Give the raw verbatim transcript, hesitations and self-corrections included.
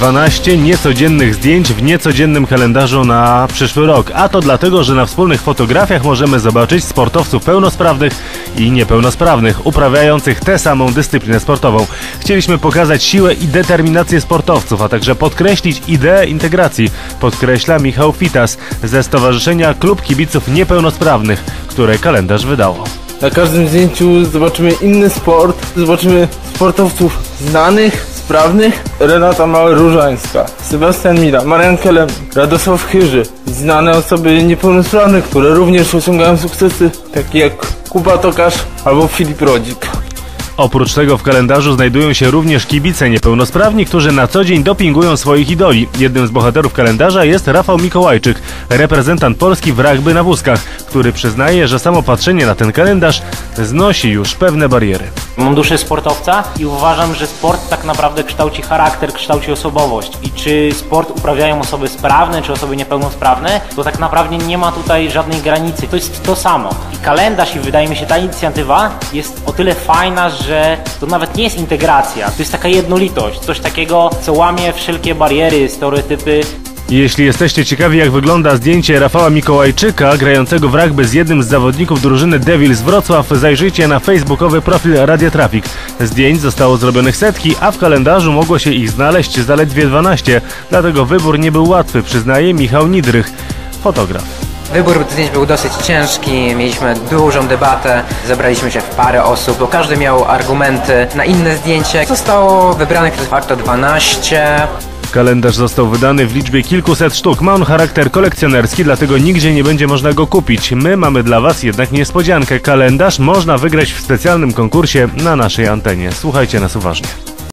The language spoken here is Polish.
dwanaście niecodziennych zdjęć w niecodziennym kalendarzu na przyszły rok. A to dlatego, że na wspólnych fotografiach możemy zobaczyć sportowców pełnosprawnych i niepełnosprawnych, uprawiających tę samą dyscyplinę sportową. Chcieliśmy pokazać siłę i determinację sportowców, a także podkreślić ideę integracji, podkreśla Michał Fitas ze Stowarzyszenia Klub Kibiców Niepełnosprawnych, które kalendarz wydało. Na każdym zdjęciu zobaczymy inny sport, zobaczymy sportowców znanych, sprawnych. Renata Mauer-Różańska, Sebastian Mila, Marian Kelem, Radosław Chyży. Znane osoby niepełnosprawne, które również osiągają sukcesy, takie jak Kuba Tokarz albo Filip Rodzik. Oprócz tego w kalendarzu znajdują się również kibice niepełnosprawni, którzy na co dzień dopingują swoich idoli. Jednym z bohaterów kalendarza jest Rafał Mikołajczyk, reprezentant Polski w rugby na wózkach, który przyznaje, że samo patrzenie na ten kalendarz znosi już pewne bariery. Mam duszę sportowca i uważam, że sport tak naprawdę kształci charakter, kształci osobowość. I czy sport uprawiają osoby sprawne, czy osoby niepełnosprawne, to tak naprawdę nie ma tutaj żadnej granicy. To jest to samo. I kalendarz, i wydaje mi się ta inicjatywa jest o tyle fajna, że to nawet nie jest integracja, to jest taka jednolitość, coś takiego, co łamie wszelkie bariery, stereotypy. Jeśli jesteście ciekawi, jak wygląda zdjęcie Rafała Mikołajczyka grającego w rugby z jednym z zawodników drużyny Devils Wrocław, zajrzyjcie na facebookowy profil Radia Trafik. Zdjęć zostało zrobionych setki, a w kalendarzu mogło się ich znaleźć zaledwie dwanaście, dlatego wybór nie był łatwy, przyznaje Michał Nidrych, fotograf. Wybór zdjęć był dosyć ciężki, mieliśmy dużą debatę, zebraliśmy się w parę osób, bo każdy miał argumenty na inne zdjęcie. Zostało wybranych de facto dwanaście. Kalendarz został wydany w liczbie kilkuset sztuk. Ma on charakter kolekcjonerski, dlatego nigdzie nie będzie można go kupić. My mamy dla Was jednak niespodziankę. Kalendarz można wygrać w specjalnym konkursie na naszej antenie. Słuchajcie nas uważnie.